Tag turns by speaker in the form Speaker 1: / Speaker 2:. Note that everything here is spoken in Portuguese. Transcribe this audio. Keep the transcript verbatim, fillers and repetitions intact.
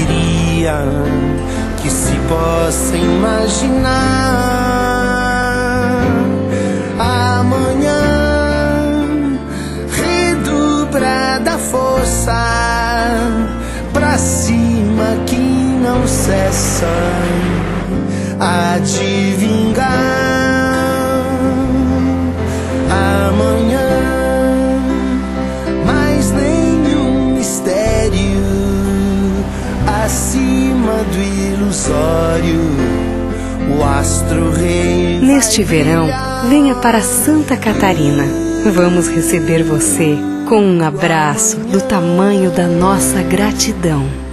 Speaker 1: alegria que se possa imaginar. Amanhã redobrada força pra cima que não cessa a de vingar. Amanhã mais nenhum mistério acima do ilusório, o astro rei.
Speaker 2: Neste verão, venha para Santa Catarina. Vamos receber você com um abraço do tamanho da nossa gratidão.